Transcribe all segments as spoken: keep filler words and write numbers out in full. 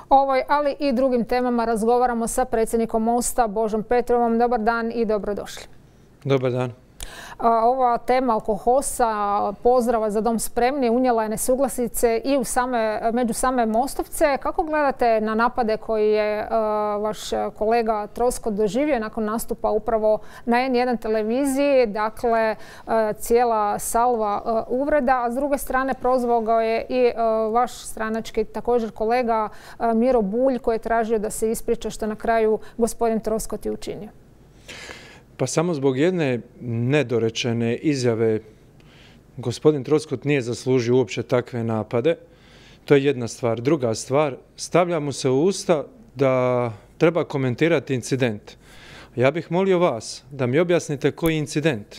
Ovoj, ali i drugim temama razgovaramo sa predsjednikom Mosta Božom Petrovom. Dobar dan i dobrodošli. Dobar dan. Ova tema oko H O S-a, pozdrava za dom spremni, unijela je nesuglasice i u same, među same Mostovce. Kako gledate na napade koji je uh, vaš kolega Troskot doživio nakon nastupa upravo na N jedan televiziji? Dakle, uh, cijela salva uh, uvreda, a s druge strane prozvao ga je i uh, vaš stranački također kolega uh, Miro Bulj, koji je tražio da se ispriča, što na kraju gospodin Troskot i učinio. Pa samo zbog jedne nedorečene izjave gospodin Troskot nije zaslužio uopće takve napade. To je jedna stvar. Druga stvar, stavlja mu se u usta da treba komentirati incident. Ja bih molio vas da mi objasnite koji incident.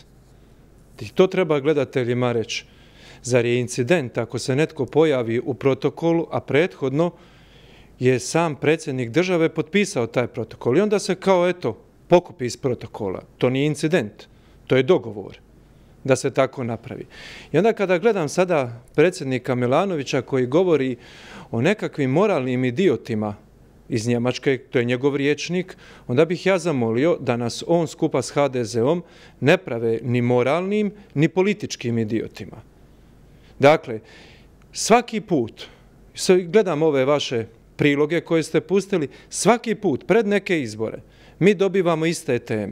I to treba gledateljima reći. Zar je incident ako se netko pojavi u protokolu, a prethodno je sam predsjednik države potpisao taj protokol i onda se kao eto pokupi iz protokola. To nije incident, to je dogovor da se tako napravi. I onda kada gledam sada predsjednika Milanovića koji govori o nekakvim moralnim idiotima iz Njemačke, to je njegov rječnik, onda bih ja zamolio da nas on skupa s H D Z-om ne prave ni moralnim, ni političkim idiotima. Dakle, svaki put, gledam ove vaše priloge koje ste pustili, svaki put pred neke izbore mi dobivamo iste teme.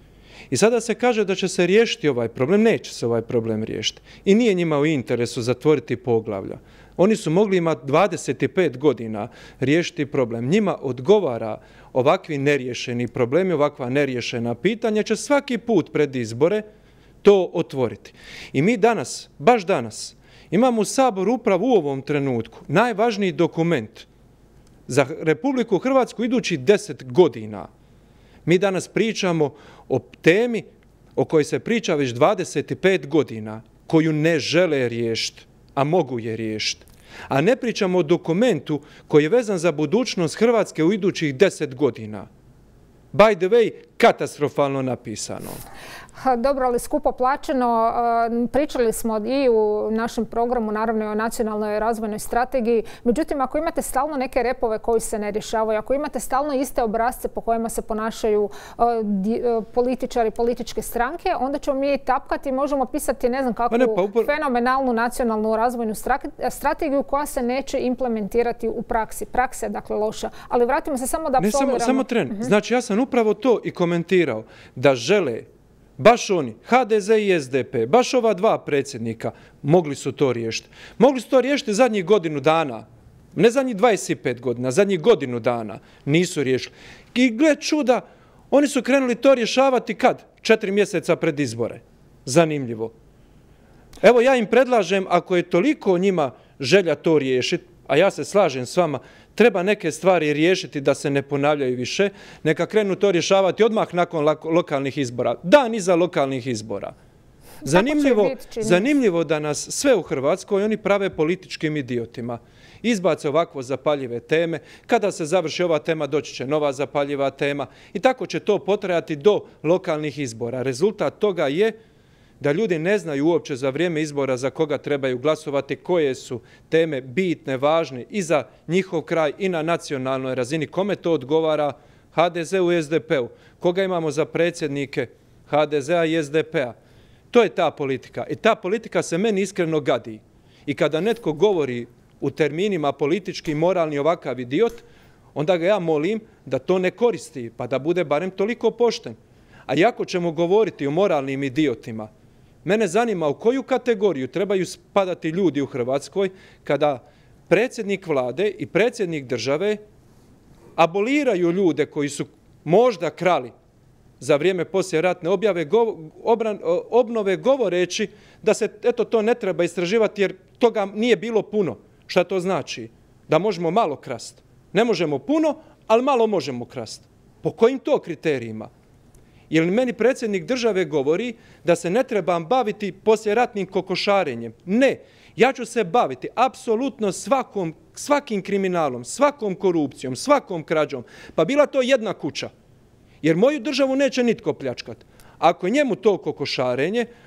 I sada se kaže da će se riješiti ovaj problem. Neće se ovaj problem riješiti. I nije njima u interesu zatvoriti poglavlja. Oni su mogli imati dvadeset pet godina riješiti problem. Njima odgovara ovakvi neriješeni problemi, ovakva neriješena pitanja, će svaki put pred izbore to otvoriti. I mi danas, baš danas, imamo u Saboru upravo u ovom trenutku najvažniji dokument za Republiku Hrvatsku idući deset godina. Mi danas pričamo o temi o kojoj se priča već dvadeset pet godina, koju ne žele riješiti, a mogu je riješiti. A ne pričamo o dokumentu koji je vezan za budućnost Hrvatske u idućih deset godina. By the way, katastrofalno napisano. Dobro, ali skupo plaćeno. Pričali smo i u našem programu, naravno i o nacionalnoj razvojnoj strategiji. Međutim, ako imate stalno neke repove koji se ne rješavaju, ako imate stalno iste obrasce po kojima se ponašaju političari, političke stranke, onda ćemo mi tapkati i možemo pisati ne znam kakvu ne, pa upor... fenomenalnu nacionalnu razvojnu strategiju koja se neće implementirati u praksi. Praksa je dakle loša. Ali vratimo se samo da apsolviramo. Ne, samo, samo tren. Uh-huh. Znači, ja sam upravo to i komentirao. Da žele baš oni, H D Z i S D P, baš ova dva predsjednika, mogli su to riješiti. Mogli su to riješiti zadnjih godinu dana. Ne zadnjih dvadeset pet godina, zadnjih godinu dana nisu riješili. I gle čuda, oni su krenuli to rješavati kad? Četiri mjeseca pred izbore. Zanimljivo. Evo ja im predlažem, ako je toliko njima želja to riješiti, a ja se slažem s vama, treba neke stvari riješiti da se ne ponavljaju više, neka krenu to rješavati odmah nakon lokalnih izbora. Dan iza lokalnih izbora. Zanimljivo, zanimljivo da nas sve u Hrvatskoj oni prave političkim idiotima. Izbace ovakvo zapaljive teme. Kada se završi ova tema, doći će nova zapaljiva tema. I tako će to potrajati do lokalnih izbora. Rezultat toga je da ljudi ne znaju uopće za vrijeme izbora za koga trebaju glasovati, koje su teme bitne, važne i za njihov kraj i na nacionalnoj razini. Kome to odgovara? H D Z-u i S D P-u. Koga imamo za predsjednike H D Z-a i S D P-a? To je ta politika. I ta politika se meni iskreno gadi. I kada netko govori u terminima politički, moralni, ovakav idiot, onda ga ja molim da to ne koristi, pa da bude barem toliko pošten. A jako ćemo govoriti o moralnim idiotima, mene zanima u koju kategoriju trebaju spadati ljudi u Hrvatskoj kada predsjednik vlade i predsjednik države aboliraju ljude koji su možda krali za vrijeme poslijeratne objave, go, obran, obnove govoreći da se eto to ne treba istraživati jer toga nije bilo puno. Šta to znači? Da možemo malo krasti. Ne možemo puno, ali malo možemo krasti. Po kojim to kriterijima? Jer meni predsjednik države govori da se ne trebam baviti poslijeratnim kokošarenjem. Ne, ja ću se baviti apsolutno svakom, svakim kriminalom, svakom korupcijom, svakom krađom. Pa bila to jedna kuća. Jer moju državu neće nitko pljačkat. Ako je njemu to kokošarenje,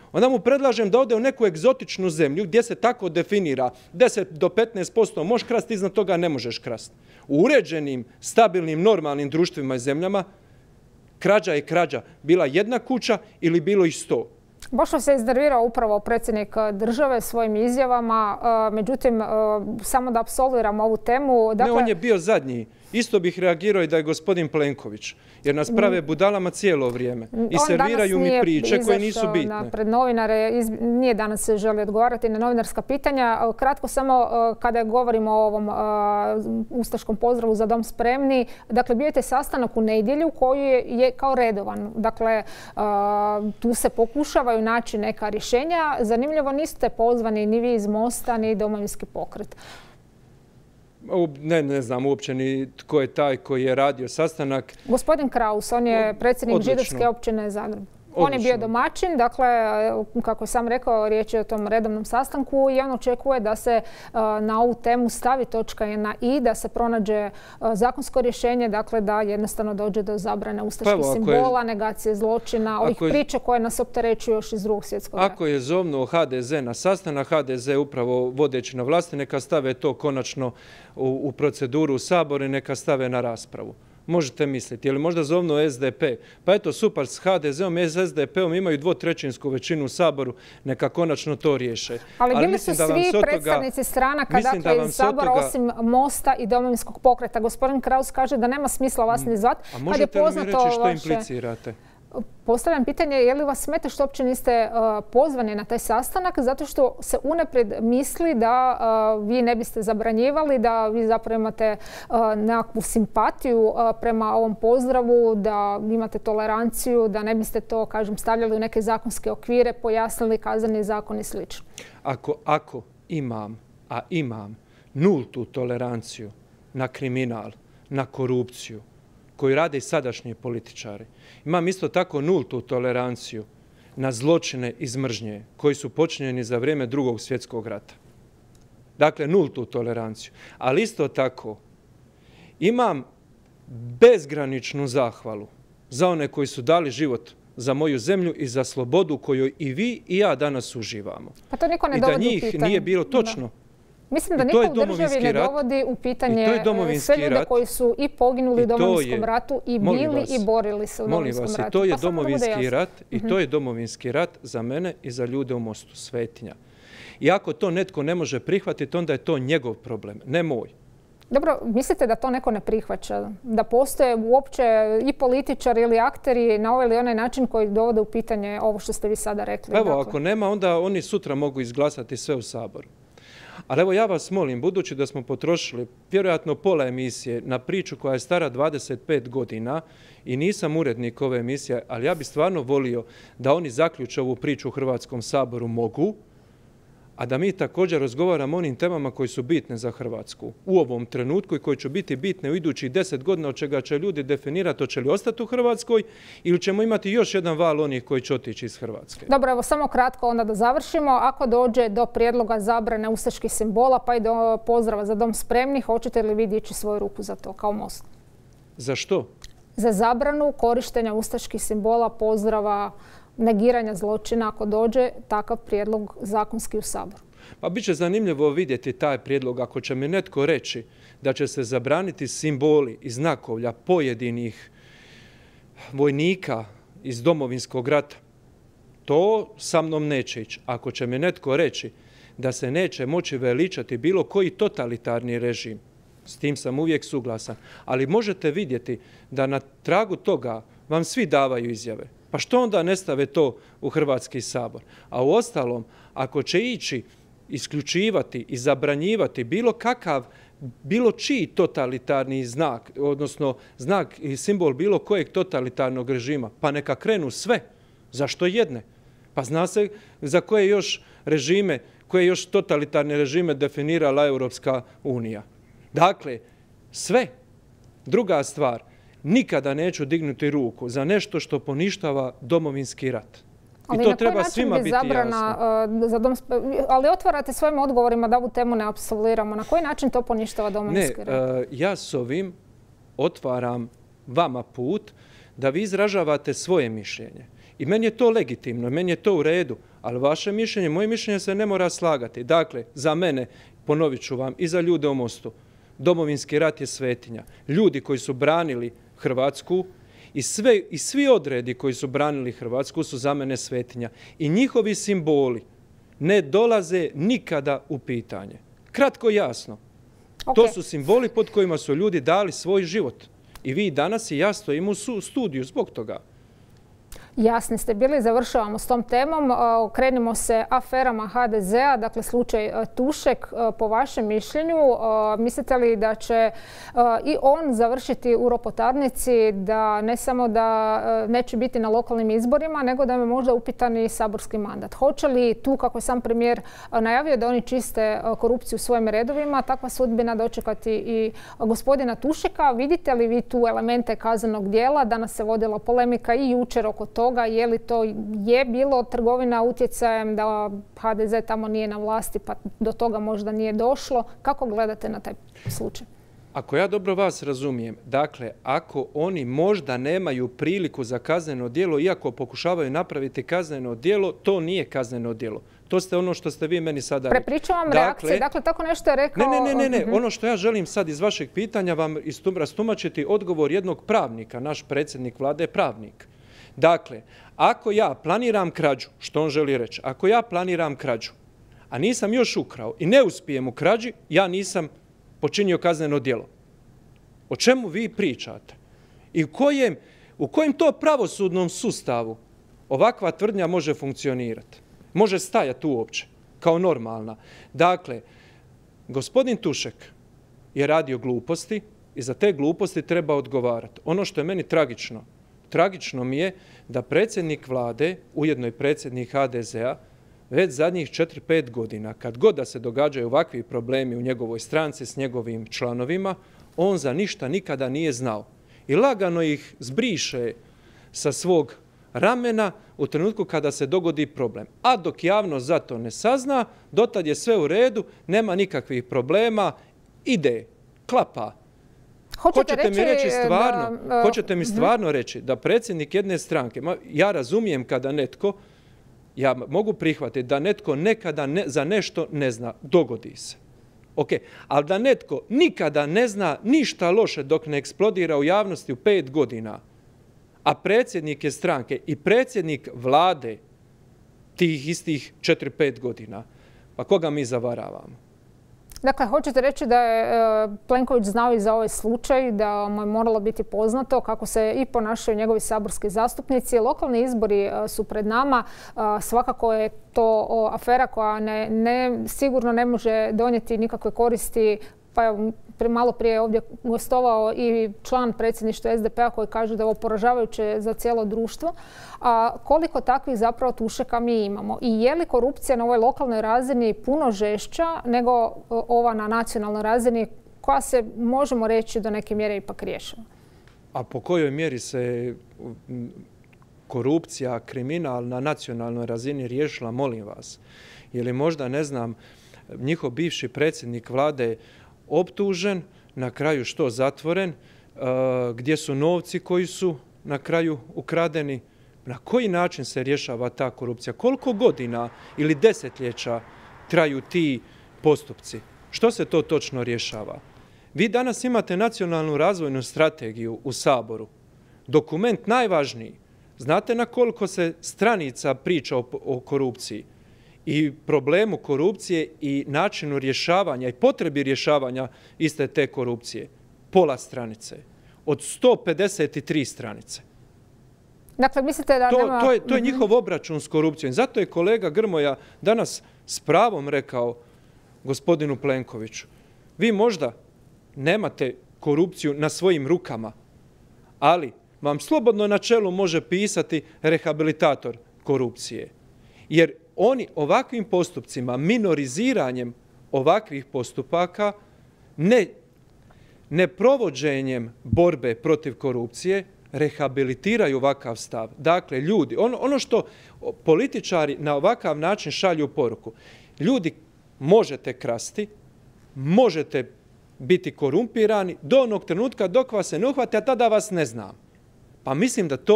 onda mu predlažem da ode u neku egzotičnu zemlju gdje se tako definira deset do petnaest posto možeš krasti, iznad toga ne možeš krasti. U uređenim, stabilnim, normalnim društvima i zemljama krađa je krađa. Bila jedna kuća ili bilo ih sto. Baš se iznervirao upravo predsjednik države svojim izjavama, međutim, samo da apsolviram ovu temu. Dakle, ne, on je bio zadnji. Isto bih reagirao i da je gospodin Plenković, jer nas prave budalama cijelo vrijeme i serviraju mi priče koje nisu bitne. Pred novinare nije danas se želi odgovarati na novinarska pitanja. Kratko samo kada govorimo o ovom ustaškom pozdravu Za dom spremni, dakle bio je sastanak u nedjelju koji je kao redovan. Dakle, tu se pokušavaju naći neka rješenja. Zanimljivo, niste pozvani ni vi iz Mosta, ni Domovinski pokret. Ne, ne znam uopće ni tko je taj koji je radio sastanak. Gospodin Kraus, on je predsjednik Odlično. Židovske općine Zagreb. Odlično. On je bio domaćin, dakle, kako je sam rekao, riječ je o tom redovnom sastanku i on očekuje da se na ovu temu stavi točka na i, da se pronađe zakonsko rješenje, dakle da jednostavno dođe do zabrane ustaških pa simbola, je, negacije zločina, ovih je, priča koje nas opterećuju još iz drugog svjetskog rata. Ako je zovnuo ha de ze na sastanak, ha de ze upravo vodeći na vlasti, neka stave to konačno u, u proceduru u Saboru i neka stave na raspravu. Možete misliti, je li možda zovnu es de pe? Pa eto, super, s ha de zeom i es de peom imaju dvotrećinsku većinu u Saboru, neka konačno to riješe. Ali, Ali bili su svi predstavnici stranaka, dakle iz Sabora, toga... osim Mosta i Domovinskog pokreta. Gospodin Kraus kaže da nema smisla vas ni zvati. A možete li mi reći što vaše... implicirate? Postavljam pitanje, je li vas smeta što uopće niste uh, pozvani na taj sastanak, zato što se unaprijed misli da uh, vi ne biste zabranjivali, da vi zapravo imate uh, nekakvu simpatiju uh, prema ovom pozdravu, da imate toleranciju, da ne biste to, kažem, stavljali u neke zakonske okvire, pojasnili kazneni zakon i sl. Ako, ako imam, a imam, nultu toleranciju na kriminal, na korupciju, koji rade i sadašnji političari. Imam isto tako nultu toleranciju na zločine iz mržnje koji su počinjeni za vrijeme Drugog svjetskog rata. Dakle, nultu toleranciju. Ali isto tako imam bezgraničnu zahvalu za one koji su dali život za moju zemlju i za slobodu koju i vi i ja danas uživamo. Pa to niko ne I da njih nije bilo točno. Da. Mislim da niko u državi ne dovodi u pitanje sve ljude koji su i poginuli u Domovinskom ratu i bili i borili se u Domovinskom ratu. Molim vas, i to je Domovinski rat i to je Domovinski rat za mene i za ljude u Mostu, svetinja. I ako to netko ne može prihvatiti, onda je to njegov problem, ne moj. Dobro, mislite da to neko ne prihvaća? Da postoje uopće i političari ili akteri na ovaj ili onaj način koji dovode u pitanje ovo što ste vi sada rekli? Evo, ako nema, onda oni sutra mogu izglasati sve u Saboru. Ali evo ja vas molim, budući da smo potrošili vjerojatno pola emisije na priču koja je stara dvadeset pet godina i nisam urednik ove emisije, ali ja bih stvarno volio da oni zaključe ovu priču u Hrvatskom saboru, mogu, a da mi također razgovaramo o onim temama koji su bitne za Hrvatsku u ovom trenutku i koji će biti bitne u idućih deset godina, od čega će ljudi definirati hoće li ostati u Hrvatskoj ili ćemo imati još jedan val onih koji će otići iz Hrvatske. Dobro, evo samo kratko onda da završimo. Ako dođe do prijedloga zabrane ustaških simbola pa i do pozdrava Za dom spremni, hoćete li vi dići svoju ruku za to kao Most? Za što? Za zabranu korištenja ustaških simbola, pozdrava, negiranja zločina ako dođe takav prijedlog zakonski u Saboru. Pa bit će zanimljivo vidjeti taj prijedlog ako će mi netko reći da će se zabraniti simboli i znakovlja pojedinih vojnika iz Domovinskog rata. To sa mnom neće ići. Ako će mi netko reći da se neće moći veličati bilo koji totalitarni režim, s tim sam uvijek suglasan. Ali možete vidjeti da na tragu toga vam svi davaju izjave. Pa što onda ne stave to u Hrvatski sabor? A u ostalom, ako će ići isključivati i zabranjivati bilo kakav, bilo čiji totalitarni znak, odnosno znak i simbol bilo kojeg totalitarnog režima, pa neka krenu sve. Zašto jedne? Pa zna se za koje još režime, koje još totalitarne režime definirala Europska unija. Dakle, sve. Druga stvar, nikada neću dignuti ruku za nešto što poništava Domovinski rat. Ali I to treba svima biti zabrana, jasno. Za dom, ali otvarate svojim odgovorima da ovu temu ne apsolviramo. Na koji način to poništava Domovinski rat? Ne, uh, ja s ovim otvaram vama put da vi izražavate svoje mišljenje. I meni je to legitimno, meni je to u redu, Ali vaše mišljenje, moje mišljenje se ne mora slagati. Dakle, za mene, ponovit ću vam, i za ljude u Mostu, Domovinski rat je svetinja. Ljudi koji su branili Hrvatsku i, sve, i svi odredi koji su branili Hrvatsku su za mene svetinja. I njihovi simboli ne dolaze nikada u pitanje. Kratko i jasno. Okay. To su simboli pod kojima su ljudi dali svoj život. I vi danas i ja stojimo u studiju zbog toga. Jasni ste bili, završavamo s tom temom. Okrenimo se aferama ha de zea, dakle slučaj Tušek. Po vašem mišljenju, mislite li da će i on završiti u ropotarnici, da ne samo da neće biti na lokalnim izborima, nego da je možda upitan i saborski mandat? Hoće li tu, kako je sam premijer najavio da oni čiste korupciju u svojim redovima, takva sudbina dočekati i gospodina Tušeka? Vidite li vi tu elemente kaznenog dijela? Danas se vodila polemika i jučer oko toga. Je li to je bilo trgovina utjecajem da ha de ze tamo nije na vlasti pa do toga možda nije došlo? Kako gledate na taj slučaj? Ako ja dobro vas razumijem, dakle, ako oni možda nemaju priliku za kazneno djelo, iako pokušavaju napraviti kazneno djelo, to nije kazneno djelo. To ste ono što ste vi meni sada rekli. Prepričavam dakle, reakcije, dakle tako nešto je rekao... Ne, ne, ne, ne, ne. Ono što ja želim sad iz vašeg pitanja vam rastumačiti odgovor jednog pravnika. Naš predsjednik vlade je pravnik. Dakle, ako ja planiram krađu, što on želi reći, ako ja planiram krađu, a nisam još ukrao i ne uspijem u krađi, ja nisam počinio kazneno djelo. O čemu vi pričate? I u kojem, u kojem to pravosudnom sustavu ovakva tvrdnja može funkcionirati? Može stajati uopće, kao normalna. Dakle, gospodin Tušek je radio gluposti i za te gluposti treba odgovarati. Ono što je meni tragično, tragično mi je da predsjednik vlade, ujedno i predsjednik ha de zea, već zadnjih četiri pet godina, kad god da se događaju ovakvi problemi u njegovoj stranci s njegovim članovima, on za ništa nikada nije znao. I lagano ih zbriše sa svog ramena u trenutku kada se dogodi problem. A dok javnost za to ne sazna, dotad je sve u redu, nema nikakvih problema, ide, klapa. Hoćete, hoćete reći mi reći stvarno, da, uh, hoćete mi stvarno reći da predsjednik jedne stranke, ja razumijem kada netko, ja mogu prihvatiti da netko nekada ne, za nešto ne zna, dogodi se. Ok, ali da netko nikada ne zna ništa loše dok ne eksplodira u javnosti u pet godina, a predsjednik je stranke i predsjednik vlade tih istih četiri pet godina, pa koga mi zavaravamo? Dakle, hoćete reći da je Plenković znao i za ovaj slučaj, da mu je moralo biti poznato kako se i ponašaju njegovi saborski zastupnici. Lokalni izbori su pred nama. Svakako je to afera koja ne, ne, sigurno ne može donijeti nikakve koristi. Pa evo, malo prije je ovdje gostovao i član predsjedništva es de pe a koji kaže da je ovo poražavajuće za cijelo društvo. A koliko takvih zapravo Tušeka mi imamo? I je li korupcija na ovoj lokalnoj razini puno žešća nego ova na nacionalnoj razini koja se, možemo reći, do neke mjere ipak rješava? A po kojoj mjeri se korupcija, kriminal na nacionalnoj razini riješila, molim vas? Je li možda, ne znam, njihov bivši predsjednik vlade optužen, na kraju što zatvoren, gdje su novci koji su na kraju ukradeni, na koji način se rješava ta korupcija, koliko godina ili desetljeća traju ti postupci, što se to točno rješava. Vi danas imate nacionalnu razvojnu strategiju u Saboru, dokument najvažniji. Znate na koliko se stranica priča o, o korupciji i problemu korupcije i načinu rješavanja i potrebi rješavanja iste te korupcije? Pola stranice. Od sto pedeset tri stranice. Dakle, mislite da to, nema... To je, to je njihov obračun s korupcijom. Zato je kolega Grmoja danas s pravom rekao gospodinu Plenkoviću, vi možda nemate korupciju na svojim rukama, ali vam slobodno na čelu može pisati rehabilitator korupcije. Jer oni ovakvim postupcima, minoriziranjem ovakvih postupaka, ne, ne provođenjem borbe protiv korupcije, rehabilitiraju ovakav stav. Dakle, ljudi, ono, ono što političari na ovakav način šalju poruku, ljudi, možete krasti, možete biti korumpirani do onog trenutka dok vas se ne uhvate, a tada vas ne znam. Pa mislim da to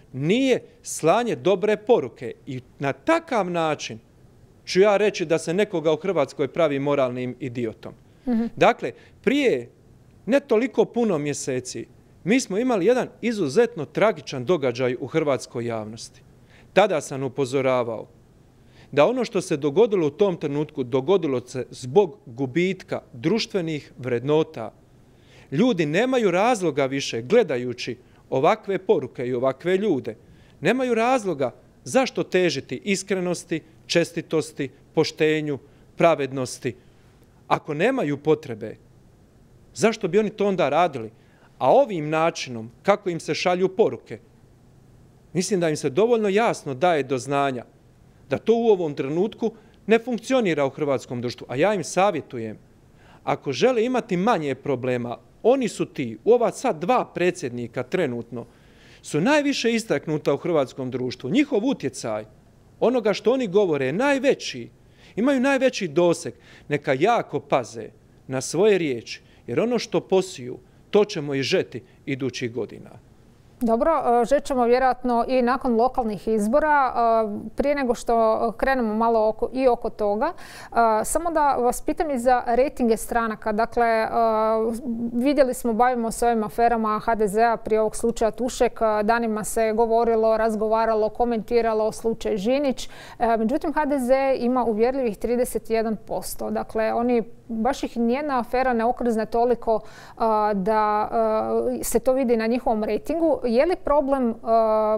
nije slanje dobre poruke. I na takav način ću ja reći da se nekoga u Hrvatskoj pravi moralnim idiotom. Mm-hmm. Dakle, prije ne toliko puno mjeseci mi smo imali jedan izuzetno tragičan događaj u hrvatskoj javnosti. Tada sam upozoravao da ono što se dogodilo u tom trenutku, dogodilo se zbog gubitka društvenih vrednota. Ljudi nemaju razloga više, gledajući ovakve poruke i ovakve ljude, nemaju razloga zašto težiti iskrenosti, čestitosti, poštenju, pravednosti. Ako nemaju potrebe, zašto bi oni to onda radili? A ovim načinom, kako im se šalju poruke, mislim da im se dovoljno jasno daje do znanja da to u ovom trenutku ne funkcionira u hrvatskom društvu. A ja im savjetujem, ako žele imati manje problema, oni su ti, u ova sad dva predsjednika trenutno, su najviše istaknuta u hrvatskom društvu. Njihov utjecaj, onoga što oni govore, je najveći. Imaju najveći doseg. Neka jako paze na svoje riječi, jer ono što posiju, to ćemo i žeti idućih godina. Dobro, žećemo vjerojatno i nakon lokalnih izbora. Prije nego što krenemo malo oko, i oko toga, samo da vas pitam i za rejtinge stranaka. Dakle, vidjeli smo, bavimo se ovim aferama ha de zea prije ovog slučaja Tušek. Danima se govorilo, razgovaralo, komentiralo o slučaju Žinić. Međutim, ha de ze ima uvjerljivih trideset jedan posto. Dakle, oni baš ih nijedna afera ne okrzne toliko uh, da uh, se to vidi na njihovom rejtingu. Je li problem uh,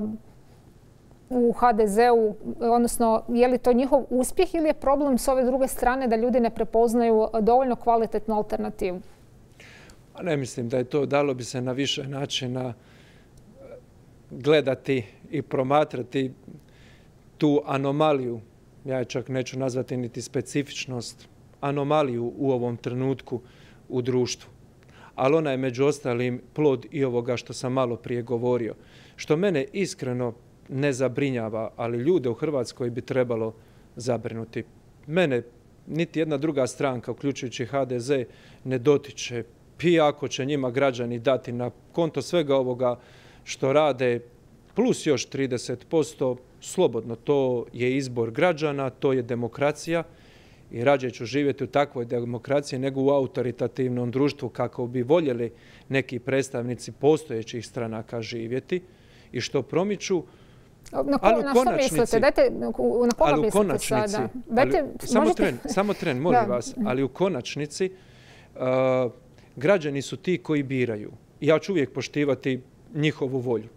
u ha de zeu, odnosno je li to njihov uspjeh ili je problem s ove druge strane da ljudi ne prepoznaju dovoljno kvalitetnu alternativu? Ne mislim da je to, dalo bi se na više načina gledati i promatrati tu anomaliju. Ja je čak neću nazvati niti specifičnost, anomaliju u ovom trenutku u društvu. Ali ona je među ostalim plod i ovoga što sam malo prije govorio. Što mene iskreno ne zabrinjava, ali ljude u Hrvatskoj bi trebalo zabrinuti. Mene niti jedna druga stranka, uključujući ha de ze, ne dotiče. I ako će njima građani dati na konto svega ovoga što rade, plus još trideset posto, slobodno, to je izbor građana, to je demokracija. I rađe ću živjeti u takvoj demokraciji nego u autoritativnom društvu kako bi voljeli neki predstavnici postojećih stranaka živjeti i što promiču. Na, ko, ali na što mislite? Dajte, na koga ali u konačnici, sada? Dajte, ali, samo, možete... tren, samo tren, molim da. vas, ali u konačnici uh, građani su ti koji biraju. Ja ću uvijek poštivati njihovu volju.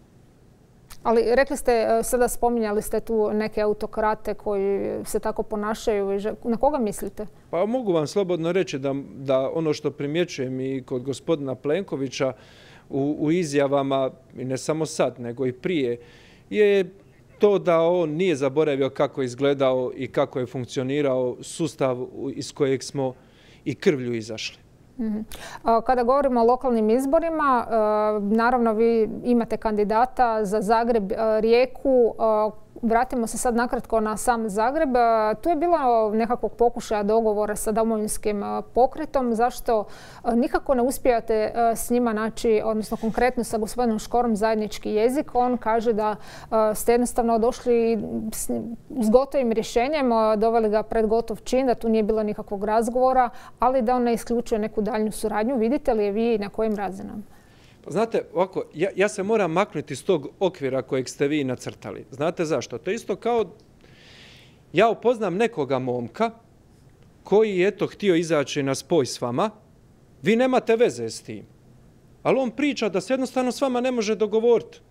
Ali rekli ste, sada spominjali ste tu neke autokrate koji se tako ponašaju. Na koga mislite? Pa mogu vam slobodno reći da, da ono što primjećujem i kod gospodina Plenkovića u, u izjavama, i ne samo sad, nego i prije, je to da on nije zaboravio kako je izgledao i kako je funkcionirao sustav iz kojeg smo i krvlju izašli. Kada govorimo o lokalnim izborima, naravno vi imate kandidata za Zagreb, Rijeku. Vratimo se sad nakratko na sam Zagreb. Tu je bilo nekakvog pokušaja dogovora sa Domovinskim pokretom. Zašto nikako ne uspijate s njima naći, odnosno konkretno sa gospodinom Škorom, zajednički jezik? On kaže da ste jednostavno došli s gotovim rješenjem, doveli ga pred gotov čin, da tu nije bilo nikakvog razgovora, ali da on ne isključuje neku daljnju suradnju. Vidite li je vi na kojim razinama? Znate, ovako, ja, ja se moram maknuti iz tog okvira kojeg ste vi nacrtali. Znate zašto? To je isto kao ja upoznam nekoga momka koji je eto htio izaći na spoj s vama. Vi nemate veze s tim. Ali on priča da se jednostavno s vama ne može dogovoriti.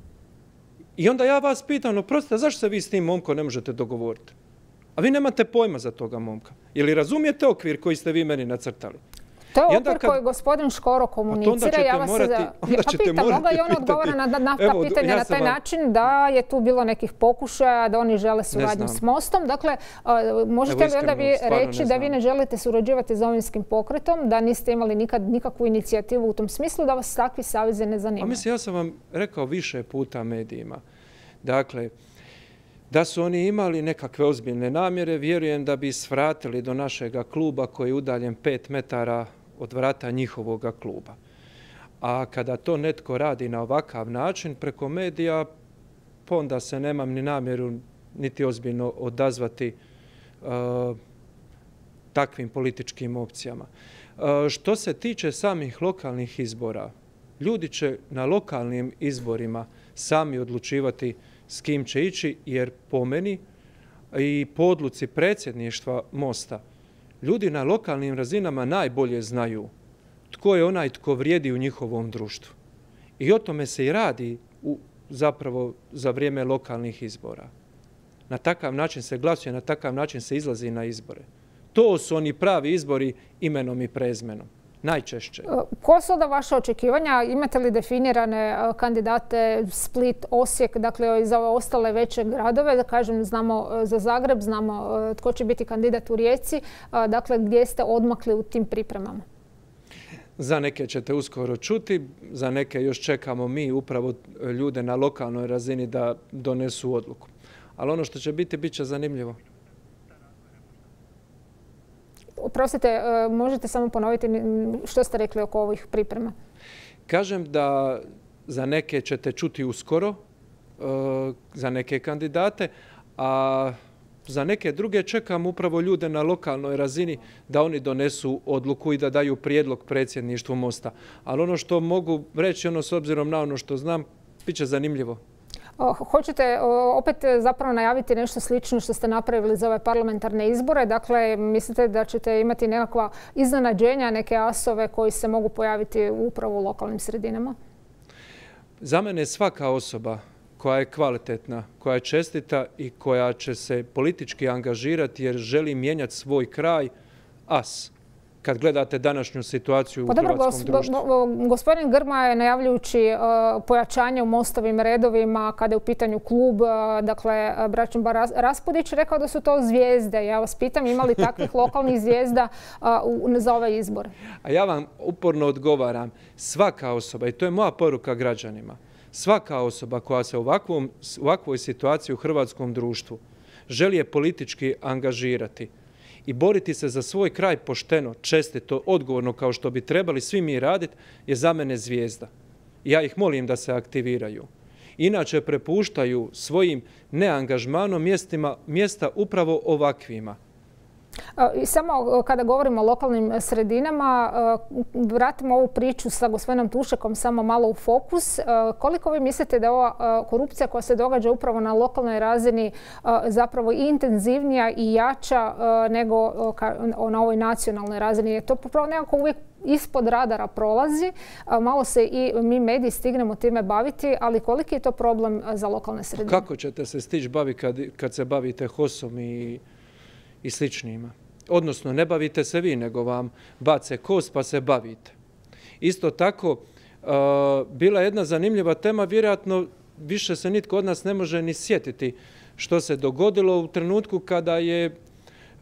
I onda ja vas pitam, oprostite, zašto se vi s tim momkom ne možete dogovoriti? A vi nemate pojma za toga momka. Ili razumijete okvir koji ste vi meni nacrtali? To je okvir koji gospodin Škoro komunicira. Ja vas morati, onda pa pitam, onda i on odgovara na, na ta Evo, pitanja ja na taj vam... način da je tu bilo nekih pokušaja, da oni žele suradnju s Mostom. Dakle, možete Evo, li onda vi reći da vi ne želite surađivati s Domovinskim pokretom, da niste imali nikad nikakvu inicijativu u tom smislu, da vas takvi savezi ne zanimaju? A mislim, ja sam vam rekao više puta medijima. Dakle, da su oni imali nekakve ozbiljne namjere, vjerujem da bi svratili do našega kluba koji je udaljen pet metara od vrata njihovoga kluba. A kada to netko radi na ovakav način preko medija, pa onda se nemam ni namjeru niti ozbiljno odazvati uh, takvim političkim opcijama. Uh, što se tiče samih lokalnih izbora, ljudi će na lokalnim izborima sami odlučivati s kim će ići, jer po meni i po odluci predsjedništva Mosta, ljudi na lokalnim razinama najbolje znaju tko je onaj tko vrijedi u njihovom društvu. I o tome se i radi u, zapravo za vrijeme lokalnih izbora. Na takav način se glasuje, na takav način se izlazi na izbore. To su oni pravi izbori imenom i prezmenom. Najčešće. Koja su onda vaše očekivanja? Imate li definirane kandidate Split, Osijek, dakle i za ove ostale veće gradove? Da kažem, znamo za Zagreb, znamo tko će biti kandidat u Rijeci. Dakle, gdje ste odmakli u tim pripremama? Za neke ćete uskoro čuti, za neke još čekamo mi upravo ljude na lokalnoj razini da donesu odluku. Ali ono što će biti, bit će zanimljivo. Oprostite, možete samo ponoviti što ste rekli oko ovih priprema? Kažem da za neke ćete čuti uskoro, za neke kandidate, a za neke druge čekam upravo ljude na lokalnoj razini da oni donesu odluku i da daju prijedlog predsjedništvu Mosta. Ali ono što mogu reći, ono s obzirom na ono što znam, bit će zanimljivo. Hoćete opet zapravo najaviti nešto slično što ste napravili za ove parlamentarne izbore? Dakle, mislite da ćete imati nekakva iznenađenja, neke asove koji se mogu pojaviti upravo u lokalnim sredinama? Za mene svaka osoba koja je kvalitetna, koja je čestita i koja će se politički angažirati jer želi mijenjati svoj kraj, as. Kad gledate današnju situaciju u hrvatskom društvu. Gospodin Grmoja je najavljujući pojačanje u Mostovim redovima kada je u pitanju klub, dakle Bračan Raspudić, rekao da su to zvijezde. Ja vas pitam, ima li takvih lokalnih zvijezda za ove izbore? A ja vam uporno odgovaram, svaka osoba, i to je moja poruka građanima, svaka osoba koja se u ovakvom, ovakvoj situaciji u hrvatskom društvu želi je politički angažirati i boriti se za svoj kraj pošteno, čestito, odgovorno kao što bi trebali svi mi raditi, je za mene zvijezda. Ja ih molim da se aktiviraju. Inače prepuštaju svojim neangažmanom mjestima, mjesta upravo ovakvima. I samo kada govorimo o lokalnim sredinama, vratimo ovu priču sa gospodinom Tušekom samo malo u fokus. Koliko vi mislite da je ova korupcija koja se događa upravo na lokalnoj razini zapravo i intenzivnija i jača nego na ovoj nacionalnoj razini? Je to popravo nekako uvijek ispod radara prolazi, malo se i mi mediji stignemo time baviti, ali koliki je to problem za lokalne sredine? Kako ćete se stići baviti kad, kad se bavite hosom i i sličnima. Odnosno, ne bavite se vi, nego vam bace kost pa se bavite. Isto tako, uh, bila je jedna zanimljiva tema, vjerojatno više se nitko od nas ne može ni sjetiti što se dogodilo u trenutku kada je uh,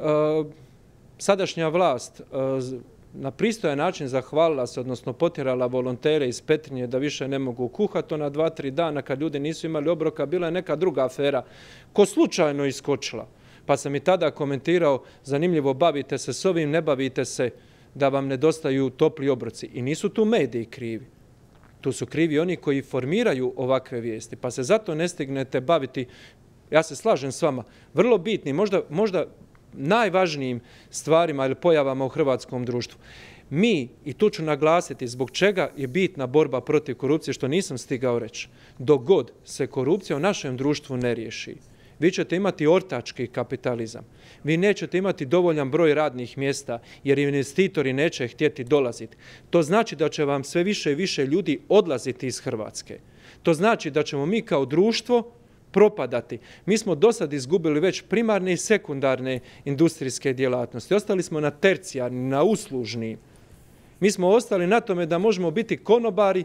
sadašnja vlast uh, na pristojan način zahvalila se, odnosno potjerala volontere iz Petrinje da više ne mogu kuhati. Ona dva, tri dana kad ljudi nisu imali obroka, bila je neka druga afera ko slučajno iskočila. Pa sam i tada komentirao, zanimljivo, bavite se s ovim, ne bavite se da vam nedostaju topli obroci. I nisu tu mediji krivi. Tu su krivi oni koji formiraju ovakve vijesti. Pa se zato ne stignete baviti, ja se slažem s vama, vrlo bitnim, možda, možda najvažnijim stvarima ili pojavama u hrvatskom društvu. Mi, i tu ću naglasiti zbog čega je bitna borba protiv korupcije, što nisam stigao reći, dok god se korupcija u našem društvu ne riješi, vi ćete imati ortački kapitalizam. Vi nećete imati dovoljan broj radnih mjesta jer investitori neće htjeti dolaziti. To znači da će vam sve više i više ljudi odlaziti iz Hrvatske. To znači da ćemo mi kao društvo propadati. Mi smo do sad izgubili već primarne i sekundarne industrijske djelatnosti. Ostali smo na tercijarni, na uslužni. Mi smo ostali na tome da možemo biti konobari,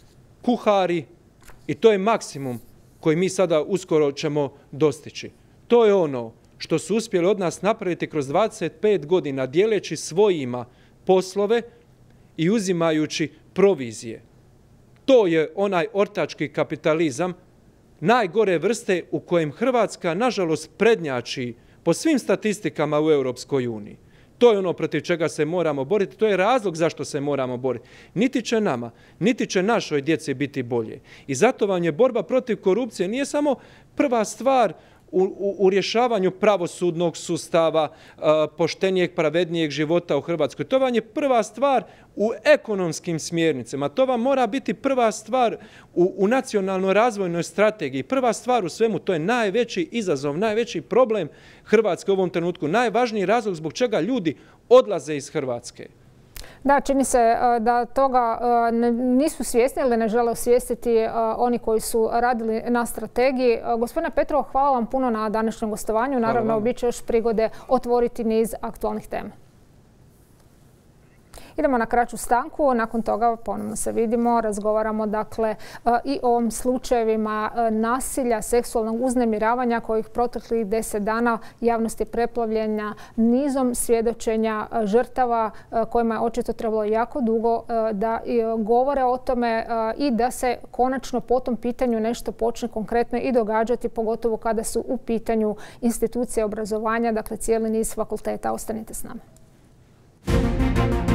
kuhari i to je maksimum koji mi sada uskoro ćemo dostići. To je ono što su uspjeli od nas napraviti kroz dvadeset pet godina, dijeleći svojima poslove i uzimajući provizije. To je onaj ortački kapitalizam najgore vrste u kojem Hrvatska, nažalost, prednjači po svim statistikama u Europskoj uniji. To je ono protiv čega se moramo boriti, to je razlog zašto se moramo boriti. Niti će nama, niti će našoj djeci biti bolje. I zato vam je borba protiv korupcije nije samo prva stvar U, u, u rješavanju pravosudnog sustava, poštenijeg, pravednijeg života u Hrvatskoj. To vam je prva stvar u ekonomskim smjernicama. To vam mora biti prva stvar u, u nacionalnoj razvojnoj strategiji. Prva stvar u svemu, to je najveći izazov, najveći problem Hrvatske u ovom trenutku. Najvažniji razlog zbog čega ljudi odlaze iz Hrvatske. Da, čini se da toga nisu svjesni ili ne žele osvijestiti oni koji su radili na strategiji. Gospodine Petrov, hvala vam puno na današnjem gostovanju. Naravno, bit će još prigode otvoriti niz aktualnih tema. Idemo na kraću stanku, nakon toga ponovno se vidimo, razgovaramo dakle i o ovim slučajevima nasilja, seksualnog uznemiravanja kojih proteklih deset dana javnost je preplavljena nizom svjedočenja žrtava kojima je očito trebalo jako dugo da govore o tome i da se konačno po tom pitanju nešto počne konkretno i događati, pogotovo kada su u pitanju institucije obrazovanja, dakle cijeli niz fakulteta. Ostanite s nama.